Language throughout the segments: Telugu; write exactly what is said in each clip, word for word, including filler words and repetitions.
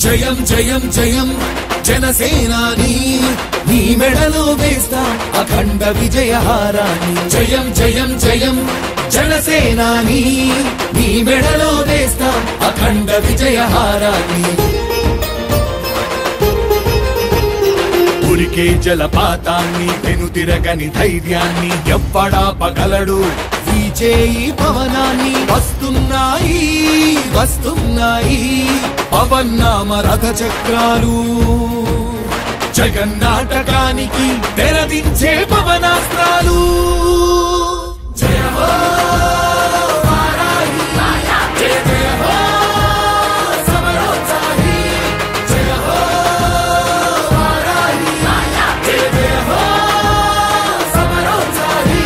జయం జయం జయం జనసేనాని నీ మెడలో వేస్తా అఖండ విజయహారాన్ని జయం జయం జయం జనసేనాని నీ మెడలో వేస్తా అఖండ విజయహారాన్ని ఉరికే జలపాతాన్ని వెనుతిరగని ధైర్యాన్ని ఎవ్వడాపగలడు విజయీ పవనాన్ని వస్తున్నాయి వస్తున్నాయి పవన్నామ రథ చక్రాలు జగన్నాటకానికి తెరదించే పవనాస్త్రాలు జయ హో వారాహి జయ జయ హో సమరోత్సాహి జయ హో వారాహి జయ జయ హో సమరోత్సాహి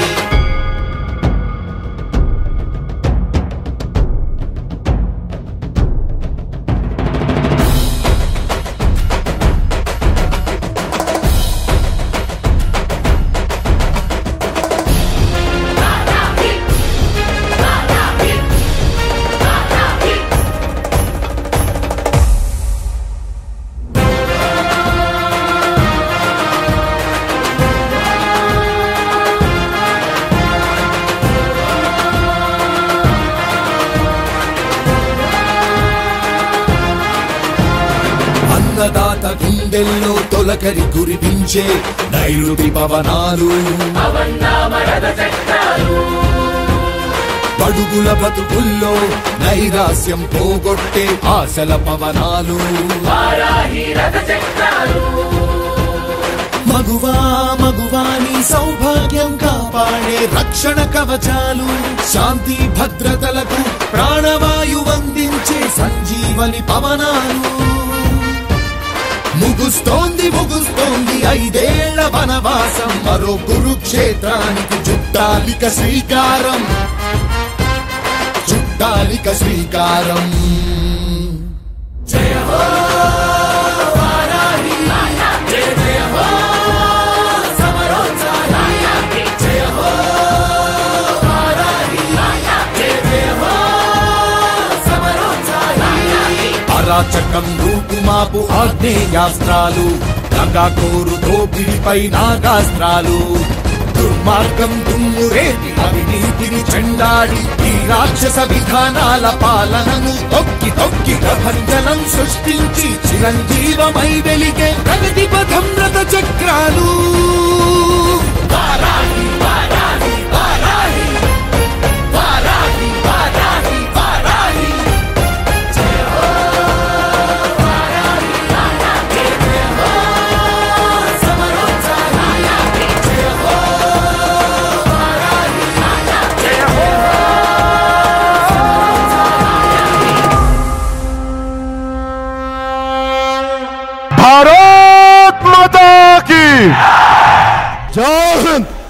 అన్నదాత గుండెల్లో తొలకరి కురిపించే నైరుతి పవనాలు పడుగుల బతుకుల్లో నైరాస్యం పోగొట్టే ఆశల పవనాలు మగువా మగువాని సౌభాగ్యం కాపాడే రక్షణ కవచాలు శాంతి భద్రతలకు ప్రాణవాయువందించే సంజీవని పవనాలు ముగుస్తోంది ముగుస్తోంది ఐదేళ్ల వనవాసం మరో కురుక్షేత్రానికి చుట్టాలిక శ్రీకారం చుట్టాలిక శ్రీకారం జయ హో వారాహి జయ జయ హో సమరోత్సాహి జయ హో వారాహి జయ జయ హో సమరోత్సాహి అరాచకం రూపుమాపు ఆగ్నేయాస్త్రాలు గంగాకోరు దోపిడిపై నాగాస్త్రాలు దుర్మార్గం దుమ్మురేటి అవినీతిని చెండాడి ఈ రాక్షస విధానాల పాలనను తొక్కి తొక్కి ప్రభంజనం సృష్టించి చిరంజీవమై వెలిగే ప్రగతి పథం రథ చక్రాలు వారాహి వారాహి వారాహి వారాహి వారాహి వారాహి జయ హో వారాహి జయ జయ హో సమరోత్సాహి జయ హో వారాహి జయ హో भारत माता की जय हिंद।